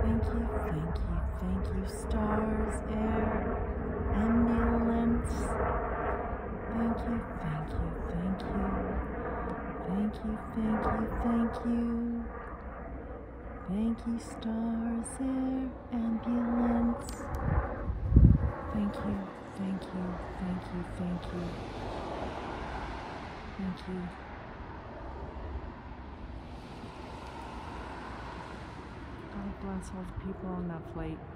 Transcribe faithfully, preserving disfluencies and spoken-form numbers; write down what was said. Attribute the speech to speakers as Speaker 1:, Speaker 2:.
Speaker 1: Thank you, thank you, thank you, stars, air, ambulance. Thank you, thank you, thank you. Thank you, thank you, thank you. Thank you, stars, air, ambulance. Thank you, thank you, thank you, thank you. Thank you. God bless all the people on that flight.